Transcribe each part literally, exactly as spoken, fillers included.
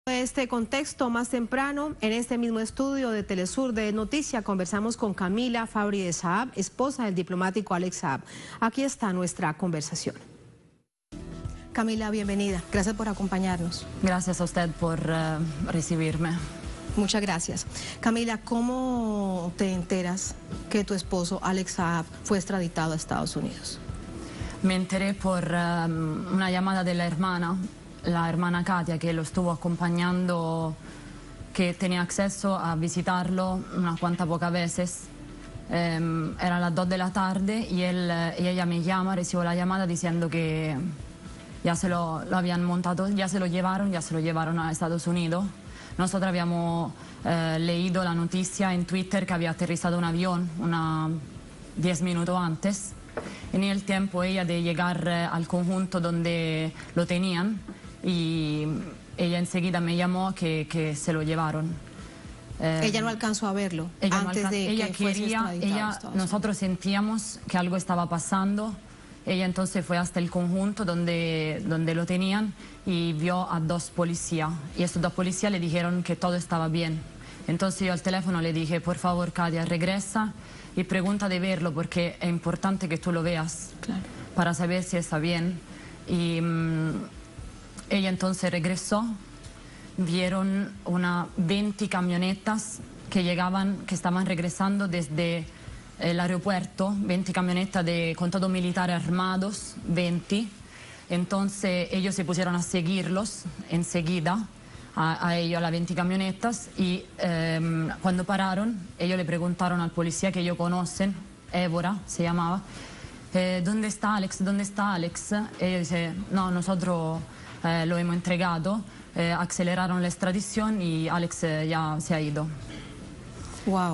Este contexto más temprano, en este mismo estudio de Telesur de Noticia, conversamos con Camila Fabri de Saab, esposa del diplomático Alex Saab. Aquí está nuestra conversación. Camila, bienvenida. Gracias por acompañarnos. Gracias a usted por uh, recibirme. Muchas gracias. Camila, ¿cómo te enteras que tu esposo Alex Saab fue extraditado a Estados Unidos? Me enteré por uh, una llamada de la hermana. La hermana Katia, que lo estuvo acompañando, que tenía acceso a visitarlo unas cuantas pocas veces. Eh, era las dos de la tarde y, él, y ella me llama, recibo la llamada diciendo que ya se lo, lo habían montado, ya se lo llevaron, ya se lo llevaron a Estados Unidos. Nosotros habíamos eh, leído la noticia en Twitter que había aterrizado un avión una, diez minutos antes. En el tiempo ella de llegar eh, al conjunto donde lo tenían, y ella enseguida me llamó que, que se lo llevaron. Eh, ella no alcanzó a verlo ella antes no de ella que fuese quería, extraditado ella, a Estados nosotros sentíamos que algo estaba pasando. Ella entonces fue hasta el conjunto donde, donde lo tenían y vio a dos policías. Y estos dos policías le dijeron que todo estaba bien. Entonces yo al teléfono le dije, por favor, Katia, regresa y pregunta de verlo porque es importante que tú lo veas, claro, para saber si está bien. Y mmm, ella entonces regresó, vieron unas veinte camionetas que llegaban, que estaban regresando desde el aeropuerto, veinte camionetas de, con todos militares armados, veinte. Entonces ellos se pusieron a seguirlos enseguida, a, a ellos, a las veinte camionetas, y eh, cuando pararon, ellos le preguntaron al policía que ellos conocen, Évora se llamaba, eh, ¿dónde está Alex? ¿Dónde está Alex? Y ellos dicen, no, nosotros eh, lo hemos entregado, eh, aceleraron la extradición y Alex eh, ya se ha ido. Wow.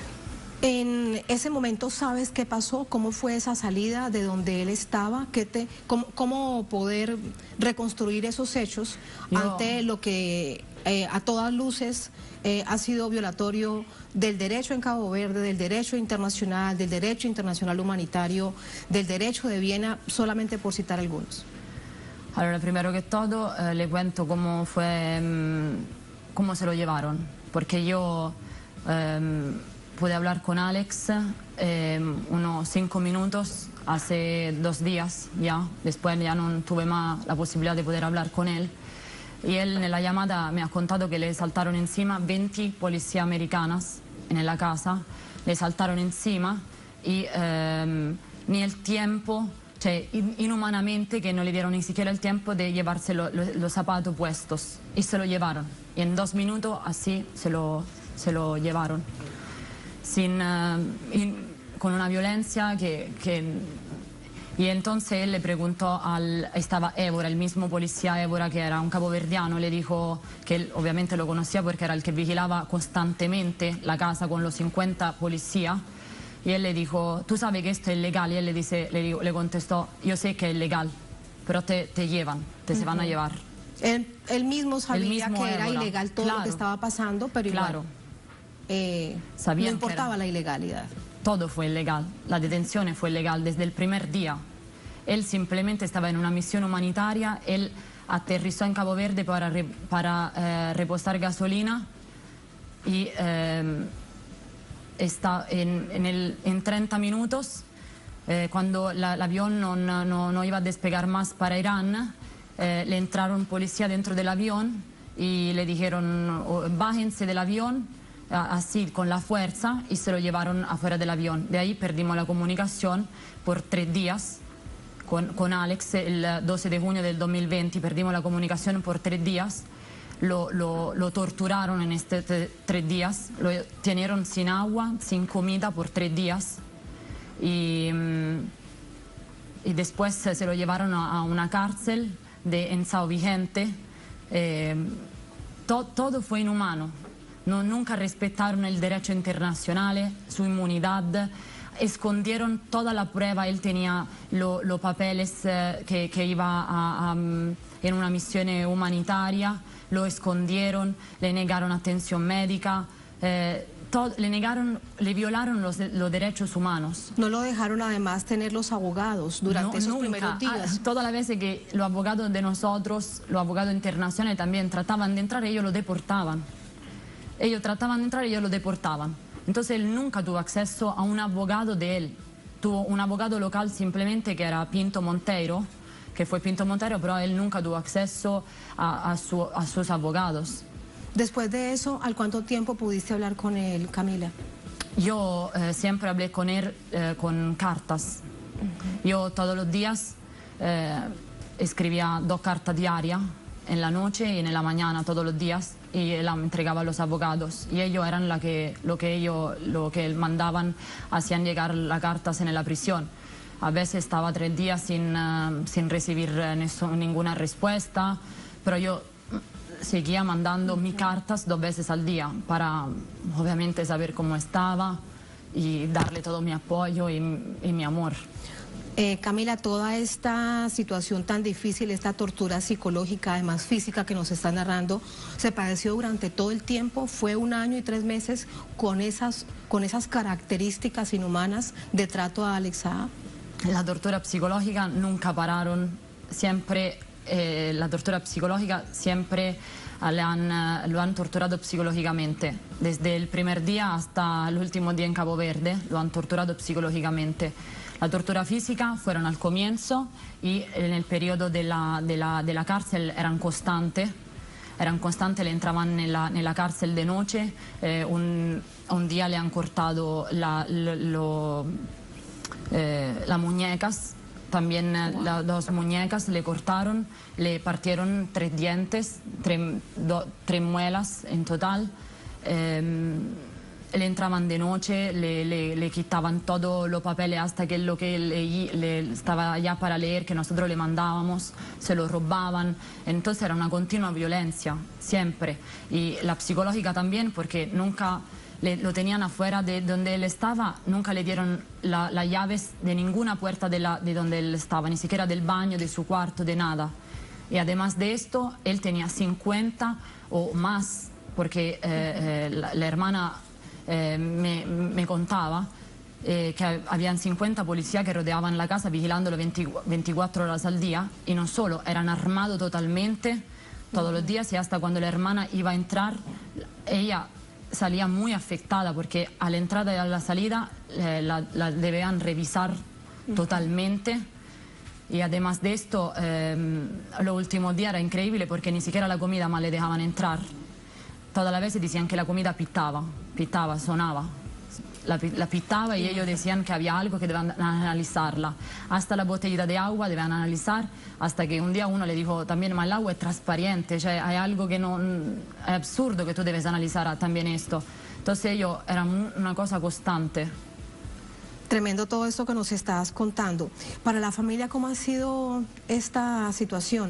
En ese momento, ¿sabes qué pasó? ¿Cómo fue esa salida de donde él estaba? ¿Qué te, cómo, cómo poder reconstruir esos hechos Yo... ante lo que eh, a todas luces eh, ha sido violatorio del derecho en Cabo Verde, del derecho internacional, del derecho internacional humanitario, del derecho de Viena, solamente por citar algunos? Allora, primero que todo, eh, le cuento cómo fue, mmm, cómo se lo llevaron, porque yo eh, pude hablar con Alex eh, unos cinco minutos hace dos días ya, después ya no tuve más la posibilidad de poder hablar con él, y él en la llamada me ha contado que le saltaron encima veinte policías americanas en la casa, le saltaron encima y eh, ni el tiempo... Cioè, inhumanamente, que no le dieron ni siquiera el tiempo de llevarse lo, lo, los zapatos puestos, y se lo llevaron, y en dos minutos así se lo, se lo llevaron, sin, uh, in, con una violencia que, que... Y entonces él le preguntó al... estaba Évora, el mismo policía Évora, que era un caboverdiano, le dijo que él obviamente lo conocía porque era el que vigilaba constantemente la casa con los cincuenta policías. Y él le dijo, ¿tú sabes que esto es ilegal? Y él le, dice, le, le contestó, yo sé que es ilegal, pero te, te llevan, te uh-huh. se van a llevar. Él, él mismo sabía él mismo que era Évora. ilegal todo Claro. lo que estaba pasando, pero igual Claro. eh, no importaba la ilegalidad. Todo fue ilegal, la detención fue ilegal desde el primer día. Él simplemente estaba en una misión humanitaria, él aterrizó en Cabo Verde para, re, para eh, repostar gasolina y... Eh, Está en, en, el, en treinta minutos, eh, cuando la, el avión no, no, no iba a despegar más para Irán, eh, le entraron policía dentro del avión y le dijeron, oh, bájense del avión, así con la fuerza, y se lo llevaron afuera del avión. De ahí perdimos la comunicación por tres días con, con Alex. El doce de junio del dos mil veinte perdimos la comunicación por tres días. Lo, lo, lo torturaron en estos tres días, lo tenieron sin agua, sin comida por tres días, y, y después se lo llevaron a, a una cárcel de, en Sao Vigente. Eh, to, todo fue inhumano, no, nunca respetaron el derecho internacional, su inmunidad, escondieron toda la prueba. Él tenía los lo papeles eh, que, que iba a, a, en una misión humanitaria, lo escondieron, le negaron atención médica, eh, todo, le negaron, le violaron los, los derechos humanos. No lo dejaron además tener los abogados durante No, esos nunca. primeros días. Ah, todas las veces que los abogados de nosotros, los abogados internacionales también trataban de entrar, ellos lo deportaban. Ellos trataban de entrar y ellos lo deportaban. Entonces él nunca tuvo acceso a un abogado de él. Tuvo un abogado local simplemente que era Pinto Monteiro, que fue Pinto Monteiro, pero él nunca tuvo acceso a, a, su, a sus abogados. Después de eso, ¿al cuánto tiempo pudiste hablar con él, Camila? Yo eh, siempre hablé con él eh, con cartas. Uh-huh. Yo todos los días eh, escribía dos cartas diarias, en la noche y en la mañana todos los días, y la entregaba a los abogados. Y ellos eran la que, lo que ellos lo que mandaban, hacían llegar las cartas en la prisión. A veces estaba tres días sin, uh, sin recibir uh, ninguna respuesta, pero yo seguía mandando mis cartas dos veces al día para obviamente saber cómo estaba y darle todo mi apoyo y, y mi amor. Eh, Camila, toda esta situación tan difícil, esta tortura psicológica, además física que nos está narrando, ¿se padeció durante todo el tiempo? ¿Fue un año y tres meses con esas, con esas características inhumanas de trato a Alex Saab? La tortura psicológica nunca pararon, siempre, eh, la tortura psicológica siempre le han, uh, lo han torturado psicológicamente. Desde el primer día hasta el último día en Cabo Verde lo han torturado psicológicamente. La tortura física fueron al comienzo y en el periodo de la, de la, de la cárcel eran constantes. Eran constantes, le entraban en la, en la cárcel de noche. Eh, un, un día le han cortado las eh, la muñecas. También wow. Las dos muñecas le cortaron, le partieron tres dientes, tres, do, tres muelas en total. Eh, le entraban de noche, le, le, le quitaban todos los papeles hasta que lo que le, le estaba ya para leer, que nosotros le mandábamos, se lo robaban. Entonces era una continua violencia, siempre. Y la psicológica también, porque nunca... Le, lo tenían afuera de donde él estaba, nunca le dieron las la llaves de ninguna puerta de, la, de donde él estaba, ni siquiera del baño, de su cuarto, de nada. Y además de esto, él tenía cincuenta o más, porque eh, eh, la, la hermana eh, me, me contaba eh, que habían cincuenta policías que rodeaban la casa vigilándolo veinticuatro horas al día, y no solo, eran armados totalmente todos los días, y hasta cuando la hermana iba a entrar, ella salía muy afectada porque a la entrada y a la salida eh, la, la debían revisar totalmente. Y además de esto, eh, los últimos días era increíble porque ni siquiera la comida más le dejaban entrar. Todas las veces decían que la comida pitaba, pitaba, sonaba. La, la pitaba y ellos decían que había algo que debían analizarla. Hasta la botellita de agua debían analizar, hasta que un día uno le dijo también, ma el agua es transparente, cioè hay algo que no... es absurdo que tú debes analizar también esto. Entonces ellos eran una cosa constante. Tremendo todo esto que nos estás contando. Para la familia, ¿cómo ha sido esta situación?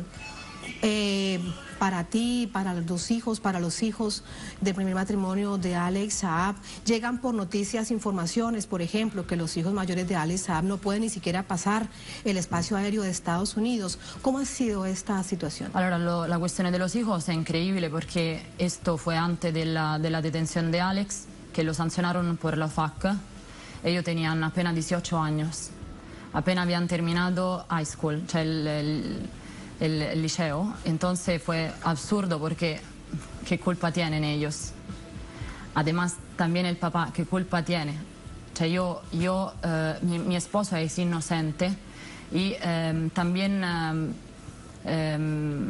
Eh, para ti, para los dos hijos, para los hijos del primer matrimonio de Alex Saab, llegan por noticias, informaciones, por ejemplo, que los hijos mayores de Alex Saab no pueden ni siquiera pasar el espacio aéreo de Estados Unidos. ¿Cómo ha sido esta situación? Allora, lo, la cuestione de los hijos es increíble porque esto fue antes de la, de la detención de Alex, que lo sancionaron por la F A C. Ellos tenían apenas dieciocho años, apenas habían terminado high school, cioè el, el El, el liceo. Entonces fue absurdo porque ¿qué culpa tienen ellos? Además también el papá, ¿qué culpa tiene? O sea, yo, yo eh, mi, mi esposo es inocente y eh, también eh, eh,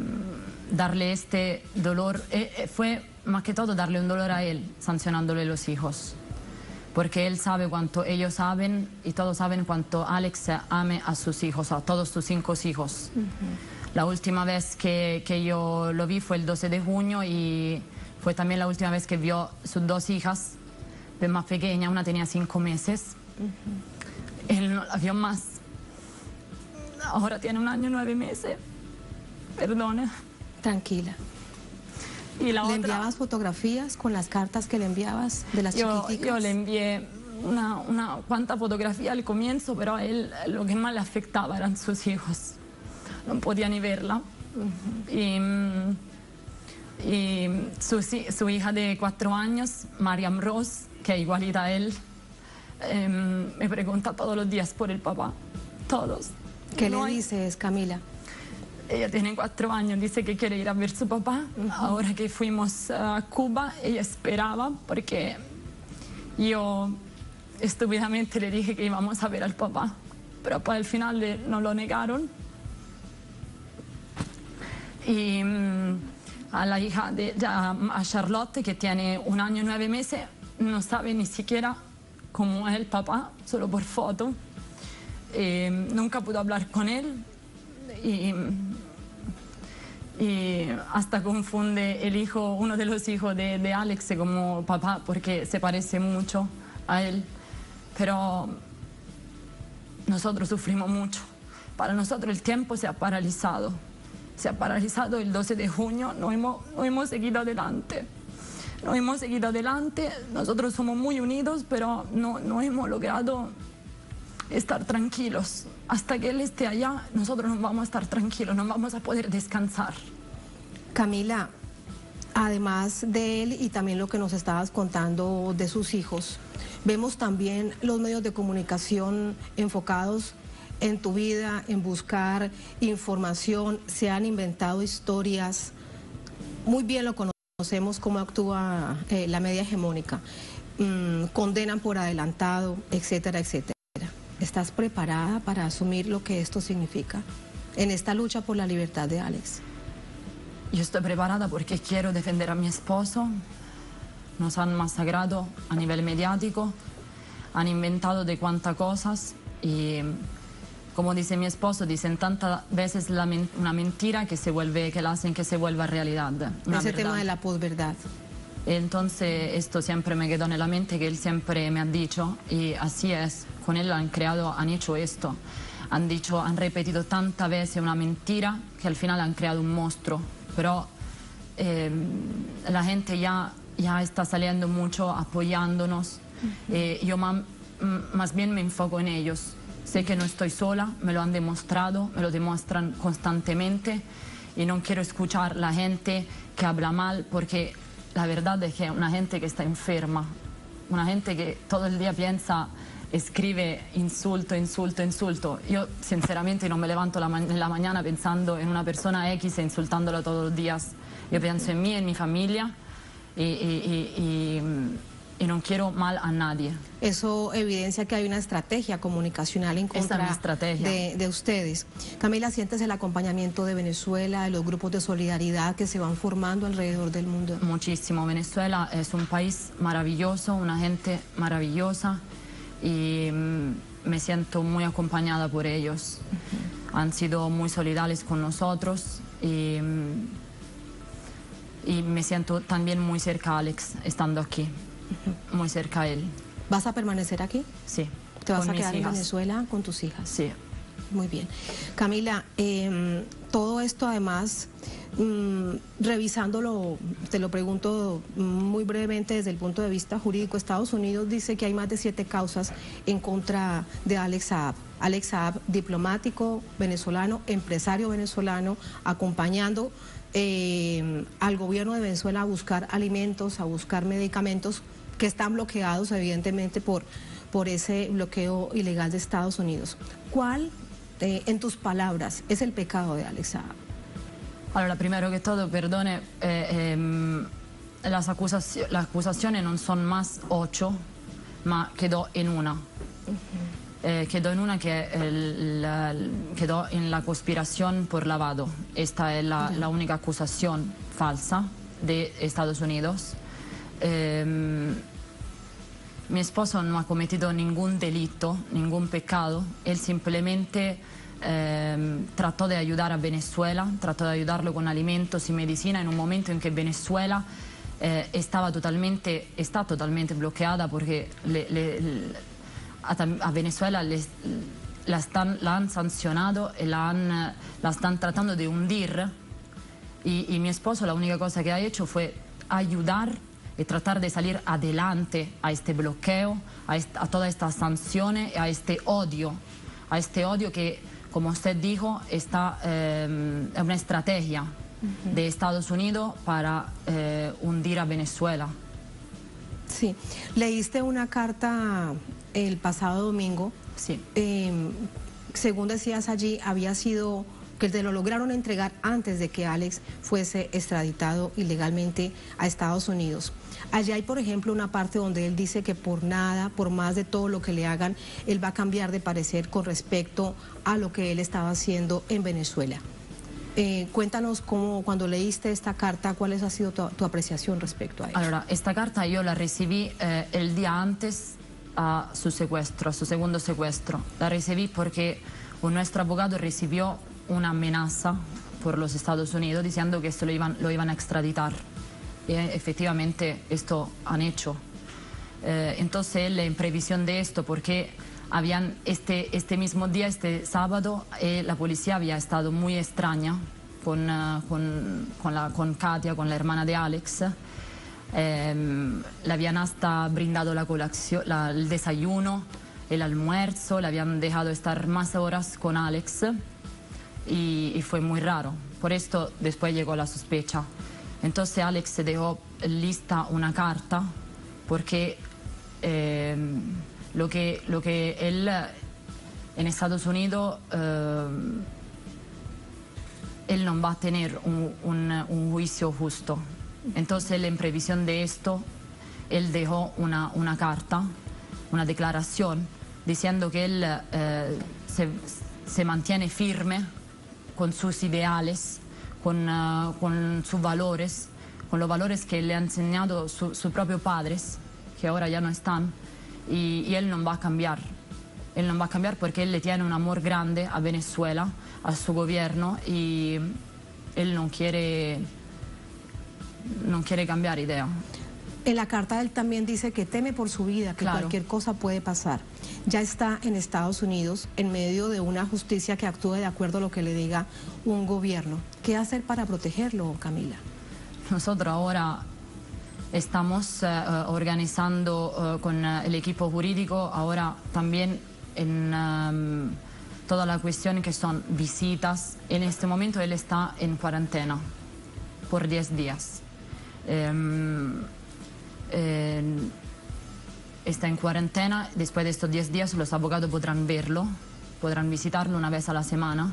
darle este dolor, eh, fue más que todo darle un dolor a él, sancionándole los hijos. Porque él sabe cuánto, ellos saben y todos saben cuánto Alex ame a sus hijos, a todos sus cinco hijos. Uh-huh. La última vez que, que yo lo vi fue el doce de junio y fue también la última vez que vio sus dos hijas, de más pequeña, una tenía cinco meses. Uh-huh. Él no la vio más. Ahora tiene un año y nueve meses. Perdone. Tranquila. Y la ¿Le otra, enviabas fotografías con las cartas que le enviabas de las yo, chiquiticas? Yo le envié una, una cuanta fotografía al comienzo, pero a él lo que más le afectaba eran sus hijos. No podía ni verla. Uh-huh. Y, y su, su hija de cuatro años, Mariam Rose, que es igualita a él, eh, me pregunta todos los días por el papá, todos. ¿Qué no le hay... dices, Camila? Ella tiene cuatro años, dice que quiere ir a ver su papá. Uh-huh. Ahora que fuimos a Cuba, ella esperaba porque yo estúpidamente le dije que íbamos a ver al papá, pero pues al final le, no lo negaron. Y um, a la hija de ya, a Charlotte, que tiene un año y nueve meses, no sabe ni siquiera cómo es el papá, solo por foto. Y nunca pudo hablar con él y, y hasta confunde el hijo, uno de los hijos de, de Alex como papá porque se parece mucho a él. Pero nosotros sufrimos mucho. Para nosotros el tiempo se ha paralizado. Se ha paralizado el doce de junio, no hemos, no hemos seguido adelante. No hemos seguido adelante, nosotros somos muy unidos, pero no, no hemos logrado estar tranquilos. Hasta que él esté allá, nosotros no vamos a estar tranquilos, no vamos a poder descansar. Camila, además de él y también lo que nos estabas contando de sus hijos, vemos también los medios de comunicación enfocados en tu vida, en buscar información, se han inventado historias, muy bien lo conocemos cómo actúa eh, la media hegemónica, mm, condenan por adelantado, etcétera, etcétera. ¿Estás preparada para asumir lo que esto significa en esta lucha por la libertad de Alex? Yo estoy preparada porque quiero defender a mi esposo. Nos han masacrado a nivel mediático, han inventado de cuantas cosas y, como dice mi esposo, dicen tantas veces la men una mentira que, se vuelve, que la hacen que se vuelva realidad. Ese tema de la posverdad. Entonces esto siempre me quedó en la mente, que él siempre me ha dicho, y así es, con él han creado, han hecho esto, han dicho, han repetido tantas veces una mentira que al final han creado un monstruo, pero eh, la gente ya, ya está saliendo mucho apoyándonos. Uh-huh. eh, yo ma más bien me enfoco en ellos, sé que no estoy sola, me lo han demostrado, me lo demuestran constantemente y no quiero escuchar la gente que habla mal porque la verdad es que es una gente que está enferma, una gente que todo el día piensa, escribe insulto, insulto, insulto. Yo sinceramente no me levanto la ma en la mañana pensando en una persona X e insultándola todos los días. Yo pienso en mí, en mi familia y, y, y, y, y no quiero mal a nadie. Eso evidencia que hay una estrategia comunicacional en contra de, de ustedes. Camila, ¿sientes el acompañamiento de Venezuela, de los grupos de solidaridad que se van formando alrededor del mundo? Muchísimo. Venezuela es un país maravilloso, una gente maravillosa y mm, me siento muy acompañada por ellos. Uh-huh. Han sido muy solidarios con nosotros y, y me siento también muy cerca a Alex estando aquí. Uh-huh. Muy cerca a él. ¿Vas a permanecer aquí? Sí. ¿Te vas a quedar en Venezuela con tus hijas? Sí. Muy bien. Camila, eh, todo esto además, mmm, revisándolo, te lo pregunto muy brevemente desde el punto de vista jurídico, Estados Unidos dice que hay más de siete causas en contra de Alex Saab. Alex Saab, diplomático venezolano, empresario venezolano, acompañando eh, al gobierno de Venezuela a buscar alimentos, a buscar medicamentos que están bloqueados evidentemente por, por ese bloqueo ilegal de Estados Unidos. ¿Cuál, eh, en tus palabras, es el pecado de Alex Saab? Allora, primero que todo, perdone, eh, eh, las, acusaci las acusaciones no son más ocho, ma quedó en una. Uh-huh. eh, quedó en una que el, la, quedó en la conspiración por lavado. Esta es la, uh-huh. la única acusación falsa de Estados Unidos. Eh, mi esposo no ha cometido ningún delito, ningún pecado, él simplemente eh, trató de ayudar a Venezuela, trató de ayudarlo con alimentos y medicina en un momento en que Venezuela eh, estaba totalmente, está totalmente bloqueada porque le, le, le, a, a Venezuela le, la, están, la han sancionado y la, han, la están tratando de hundir y, y mi esposo la única cosa que ha hecho fue ayudar y tratar de salir adelante a este bloqueo, a, est a todas estas sanciones, a este odio, a este odio que, como usted dijo, está, eh, es una estrategia uh-huh. de Estados Unidos para eh, hundir a Venezuela. Sí, leíste una carta el pasado domingo. Sí. Eh, según decías allí, había sido que te lo lograron entregar antes de que Alex fuese extraditado ilegalmente a Estados Unidos. Allí hay, por ejemplo, una parte donde él dice que por nada, por más de todo lo que le hagan, él va a cambiar de parecer con respecto a lo que él estaba haciendo en Venezuela. Eh, cuéntanos cómo, cuando leíste esta carta, cuál ha sido tu, tu apreciación respecto a ello. Allora, esta carta yo la recibí eh, el día antes a su secuestro, a su segundo secuestro. La recibí porque un nuestro abogado recibió una amenaza por los Estados Unidos diciendo que esto lo iban, lo iban a extraditar. Y efectivamente esto han hecho. Eh, entonces él, en previsión de esto, porque habían este, este mismo día, este sábado, eh, la policía había estado muy extraña con, uh, con, con, la, con Katia, con la hermana de Alex. Eh, le habían hasta brindado la colación, la, el desayuno, el almuerzo, le habían dejado estar más horas con Alex y, y fue muy raro. Por esto después llegó la sospecha. Entonces Alex dejó lista una carta porque eh, lo, que, lo que él en Estados Unidos, eh, él no va a tener un, un, un juicio justo. Entonces él, en previsión de esto, él dejó una, una carta, una declaración, diciendo que él eh, se, se mantiene firme con sus ideales, con, uh, con sus valores, con los valores que le ha enseñado sus su propios padres, que ahora ya no están, y, y él no va a cambiar. Él no va a cambiar porque él le tiene un amor grande a Venezuela, a su gobierno, y él no quiere, no quiere cambiar idea. En la carta él también dice que teme por su vida, que Claro. cualquier cosa puede pasar. Ya está en Estados Unidos en medio de una justicia que actúe de acuerdo a lo que le diga un gobierno. ¿Qué hacer para protegerlo, Camila? Nosotros ahora estamos uh, organizando uh, con uh, el equipo jurídico ahora también en um, toda la cuestión que son visitas. En este momento él está en cuarentena por diez días. Um, Eh, está en cuarentena. Después de estos diez días los abogados podrán verlo, podrán visitarlo una vez a la semana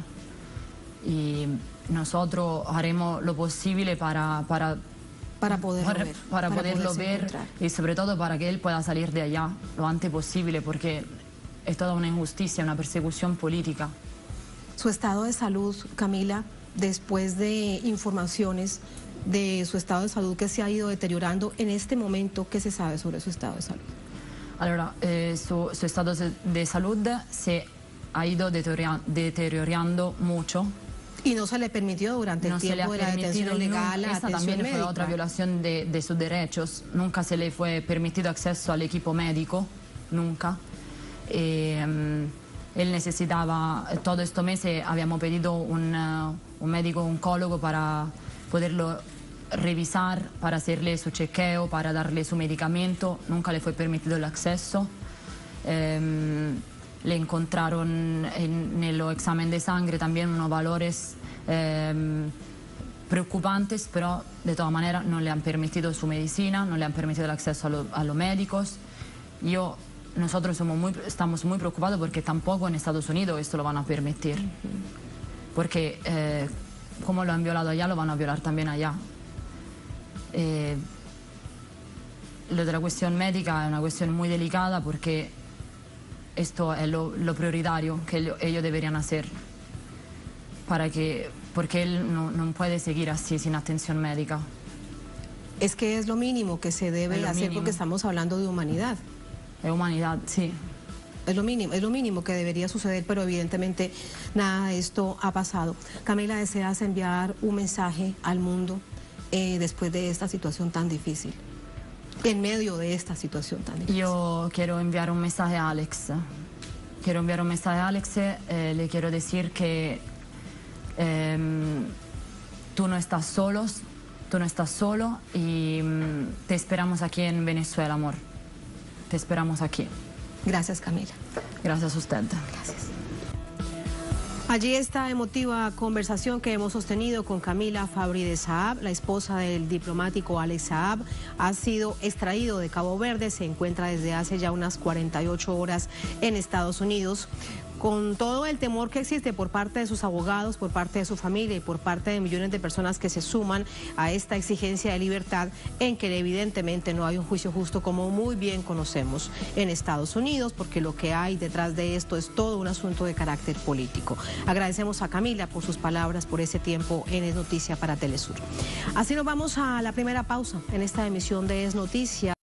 y nosotros haremos lo posible para, para, para poderlo para, ver, para para poderlo ver encontrar. Y sobre todo para que él pueda salir de allá lo antes posible, porque es toda una injusticia, una persecución política. Su estado de salud, Camila, después de informaciones de su estado de salud que se ha ido deteriorando, en este momento, ¿qué se sabe sobre su estado de salud? Allora, eh, su, su estado de salud se ha ido deteriorando mucho. Y no se le permitió durante no el tiempo de la detención ilegal la Esa atención también médica. fue otra violación de, de sus derechos. Nunca se le fue permitido acceso al equipo médico, nunca. Eh, él necesitaba, todos estos meses habíamos pedido un, uh, un médico oncólogo para poderlo revisar, para hacerle su chequeo, para darle su medicamento. Nunca le fue permitido el acceso. Eh, le encontraron en, en el examen de sangre también unos valores eh, preocupantes, pero de todas maneras no le han permitido su medicina, no le han permitido el acceso a, lo, a los médicos. Yo, nosotros somos muy, estamos muy preocupados porque tampoco en Estados Unidos esto lo van a permitir. Porque eh, como lo han violado allá, lo van a violar también allá. Eh, lo de la cuestión médica es una cuestión muy delicada porque esto es lo, lo prioritario que ellos, ellos deberían hacer, para que, porque él no, no puede seguir así sin atención médica. Es que es lo mínimo que se debe hacer mínimo. Porque estamos hablando de humanidad. Es humanidad, sí. Es lo mínimo, es lo mínimo que debería suceder, pero evidentemente nada de esto ha pasado. Camila, ¿deseas enviar un mensaje al mundo eh, después de esta situación tan difícil? En medio de esta situación tan difícil. Yo quiero enviar un mensaje a Alex. Quiero enviar un mensaje a Alex. Eh, le quiero decir que eh, tú no estás solo, tú no estás solo y um, te esperamos aquí en Venezuela, amor. Te esperamos aquí. Gracias, Camila. Gracias a usted. Gracias. Allí esta emotiva conversación que hemos sostenido con Camila Fabride Saab, la esposa del diplomático Alex Saab, ha sido extraído de Cabo Verde, se encuentra desde hace ya unas cuarenta y ocho horas en Estados Unidos, con todo el temor que existe por parte de sus abogados, por parte de su familia y por parte de millones de personas que se suman a esta exigencia de libertad, en que evidentemente no hay un juicio justo, como muy bien conocemos en Estados Unidos, porque lo que hay detrás de esto es todo un asunto de carácter político. Agradecemos a Camila por sus palabras, por ese tiempo en Es Noticia para Telesur. Así nos vamos a la primera pausa en esta emisión de Es Noticia.